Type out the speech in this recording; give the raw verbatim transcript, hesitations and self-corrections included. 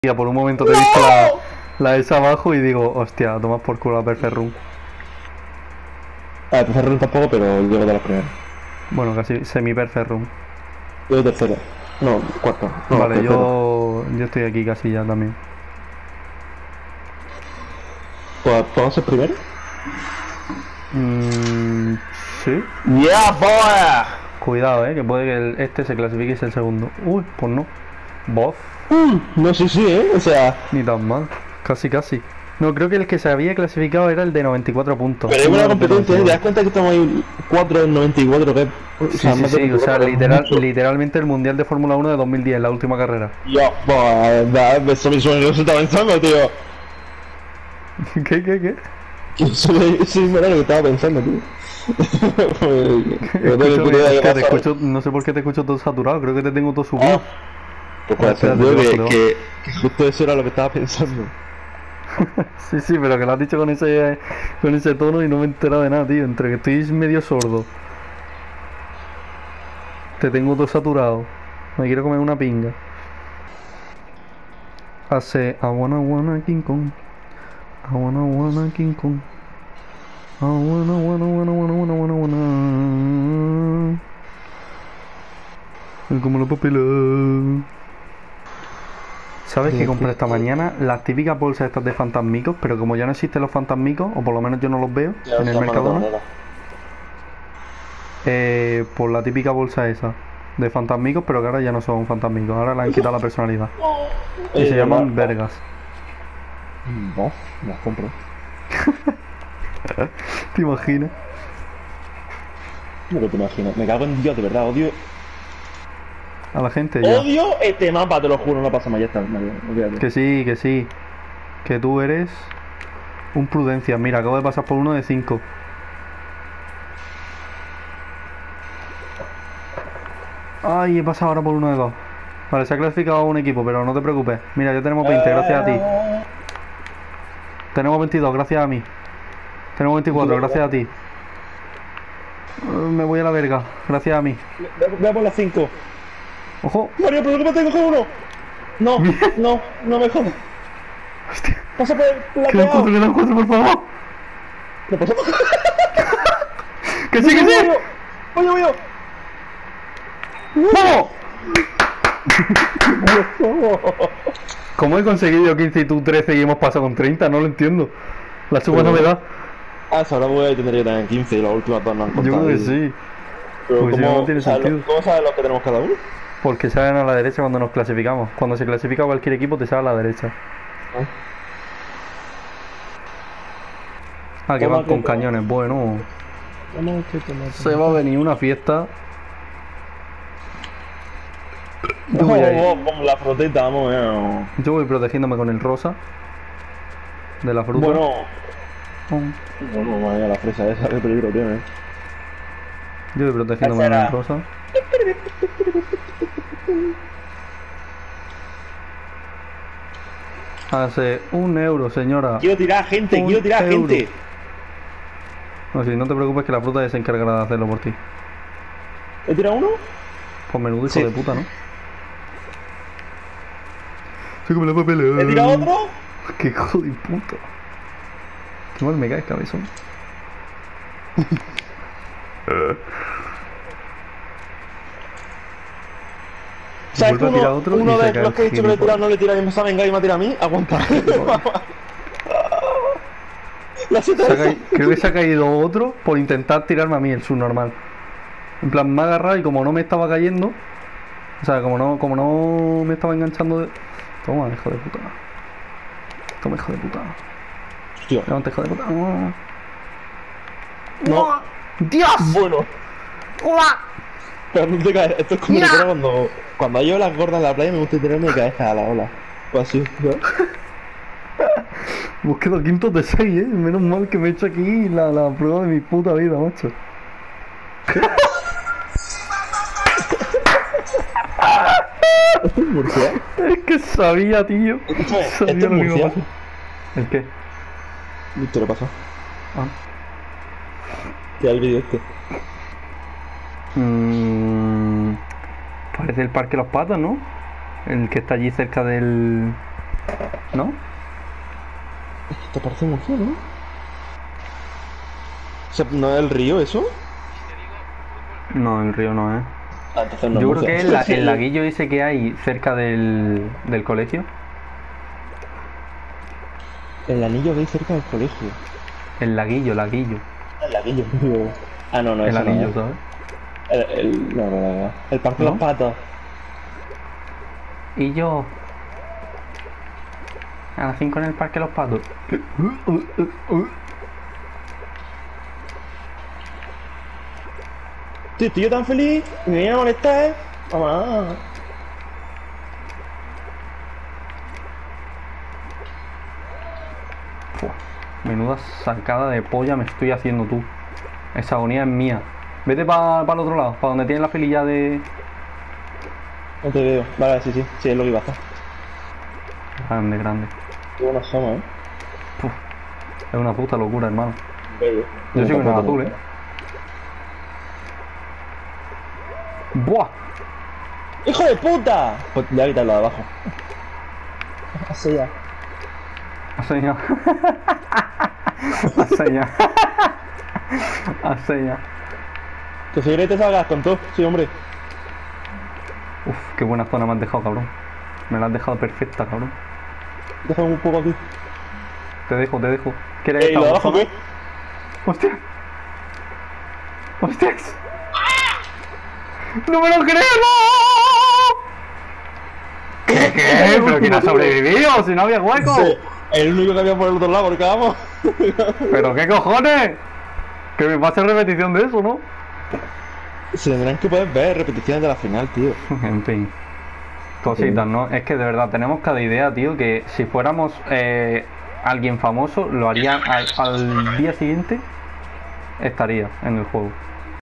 Ya por un momento te he visto la, la esa abajo y digo, hostia, tomas por culo a Perfect Room. Ah, tercer run tampoco, pero llego de los primeros. Bueno, casi semi Perfect Room. Yo tercero. No, cuarto. No, Vale, tercero. yo yo estoy aquí casi ya también. ¿Puedo puedo ser primero? Mm, sí. ¡Yeah, boy! Cuidado, eh, que puede que el, este se clasifique y sea el segundo. Uy, pues no. Voz, Mm, no, sí, sí, ¿eh? O sea... ni tan mal. Casi, casi. No, creo que el que se había clasificado era el de noventa y cuatro puntos. Pero es Uno de una los de competencia, ¿eh? ¿Te das noventa y cuatro. cuenta que estamos ahí cuatro en noventa y cuatro? Que es... O Sí, sea, sí, más de sí, o sea, veinticuatro, es literal, mucho. literalmente el Mundial de Fórmula uno de dos mil diez, la última carrera. Ya, pues, da, eso mismo no se está pensando, tío. ¿Qué, qué, qué? Eso sí, era lo que estaba pensando, tío. Yo tengo ni puta Escúchame, idea de qué hostia, te pasa. escucho, no sé por qué te escucho todo saturado, creo que te tengo todo Ah, subido. pues A ver, puede ser, espérate, tío, te bajo, te que, bajo. que, que justo eso era lo que estaba pensando. Sí, sí, pero que lo has dicho con ese, con ese tono y no me he enterado de nada, tío. Entre que estoy medio sordo. Te tengo todo saturado. Me quiero comer una pinga. Hace I wanna wanna King Kong. I wanna wanna King Kong. I wanna wanna wanna wanna wanna wanna wanna. Como la papela. ¿Sabes qué compré esta mañana? Las típicas bolsas estas de fantasmicos, pero como ya no existen los fantasmicos, o por lo menos yo no los veo Ya, en el está mal de Mercadona, manera. eh, por la típica bolsa esa de fantasmicos, pero que ahora ya no son fantasmicos, ahora le han quitado la personalidad. Y Eh, se ¿verdad? llaman vergas. No, las compro. ¿Te imaginas? ¿Cómo que te imaginas? Me cago en Dios, de verdad, odio. A la gente ya. Odio este mapa, te lo juro, no pasa más, ya está, Mario, olvídate. Que sí, que sí. Que tú eres un prudencia. Mira, acabo de pasar por uno de cinco. Ay, he pasado ahora por uno de dos. Vale, se ha clasificado un equipo, pero no te preocupes. Mira, ya tenemos veinte, gracias a ti. Tenemos veintidós, gracias a mí. Tenemos veinticuatro, gracias a ti. Uh, me voy a la verga, gracias a mí. Voy a por las cinco. ¡Ojo! Mario, pero ¿cómo te coge uno? No, no, no me jodas. ¡Hostia! Pasa por el ¡Quedan plateado. cuatro, quedan cuatro, por favor! ¿Qué pasa? ¡Que sí, que sí! Oye, oye. ¡Vamos! ¿Cómo he conseguido quince y tú trece y hemos pasado con treinta? No lo entiendo. La suma no me da. Ah, ahora voy a tener yo también quince y las últimas dos no han Yo contado. creo que sí. Pero Pues si ¿cómo, no, no tiene sabes lo- sentido. ¿Cómo sabes lo que tenemos cada uno? Porque salen a la derecha cuando nos clasificamos. Cuando se clasifica cualquier equipo te sale a la derecha. Ah, que Toma van con que- cañones. Bueno, Vamos, que tomate. se va a venir una fiesta. Yo Oh, voy, a ir- oh, como la frutita, vamos, eh. yo voy protegiéndome con el rosa de la fruta. Bueno, Oh, bueno, vaya la fresa esa, qué peligro tiene. yo voy protegiéndome con Esa el era. rosa. Hace un euro, señora. Quiero tirar gente, Un quiero tirar euro. gente. No, si no te preocupes que la fruta se encargará de hacerlo por ti. ¿He tirado uno? Pues menudo hijo Sí. de puta, ¿no? Sí, como la papelera. ¿He tirado otro? Qué hijo de puta. Qué mal me caes, cabezón. ¿Sabes que Vuelve a tirar uno, otro uno y se de cae los que he el dicho que le he tirado gilipollas. no le tira y me saben y me ha tirado a mí? Aguanta. La Se ha siete caído- creo que se ha caído otro por intentar tirarme a mí el subnormal. En plan, me ha agarrado y como no me estaba cayendo, o sea, como no, como no me estaba enganchando de... Toma, hijo de puta. Toma, hijo de puta. Tío, Levanta, hijo de puta. no. ¡Dios! Bueno. Pero no te caes. Esto es como recuerdo cuando, cuando hay olas gordas en la playa me gusta tirarme mi cabeza a la ola. Pues así, ¿no? Hemos quedado quintos de seis, eh. Menos mal que me he hecho aquí la, la prueba de mi puta vida, macho. ¿Esto es Murcia? Es que sabía, tío. Escúchame, Sabía ¿esto es lo que iba a Murcia? pasar. ¿El qué? ¿Qué le pasa? Ah. ¿Qué hay el vídeo este? Mm, parece el Parque Los Patos, ¿no? El que está allí cerca del... ¿No? ¿Te parece mucho, no? O sea, ¿no es el río eso? No, el río no es. Ah, entonces no Yo es creo que es Murcia. la- el laguillo ese que hay cerca del, del colegio. El anillo que hay cerca del colegio. El laguillo, laguillo. El laguillo. Ah, no, no, El eso anillo, no es. ¿sabes? El, el, no, no, no, no. El parque de ¿No? los patos. Y yo. A las cinco en el parque de los patos. Tío, estoy yo tan feliz y me viene a molestar. Mamá. Fua, menuda sacada de polla me estoy haciendo tú. Esa agonía es mía. Vete para el otro lado, para donde tienes la fililla de. No te veo. Vale, sí, sí, sí, es lo que iba a hacer. Grande, grande. Qué buena somos, eh. Puf, es una puta locura, hermano. Bello. Yo soy un azul, eh. ¡Buah! ¡Hijo de puta! Pues ya quitarlo de abajo. Así ya. Ha señal. Ha señal. Ha señal. Que si te salgas con todo, sí, hombre. Uf, qué buena zona me has dejado, cabrón. Me la has dejado perfecta, cabrón. Déjame un poco aquí. Te dejo, te dejo. ¿Quieres ¿Y lo de abajo qué? ¡Hostia! ¡Hostias! ¡No me lo creo! ¡No! ¿Qué? ¿Qué? ¿Pero quién ha sobrevivido? Si no había hueco. Sí, el único que había por el otro lado, porque vamos. ¿Pero qué cojones? Que me pase repetición de eso, ¿no? Se tendrán que poder ver repeticiones de la final, tío. En fin. Cositas, ¿no? Es que de verdad tenemos cada idea, tío, que si fuéramos eh, alguien famoso, lo haría al, al día siguiente, estaría en el juego.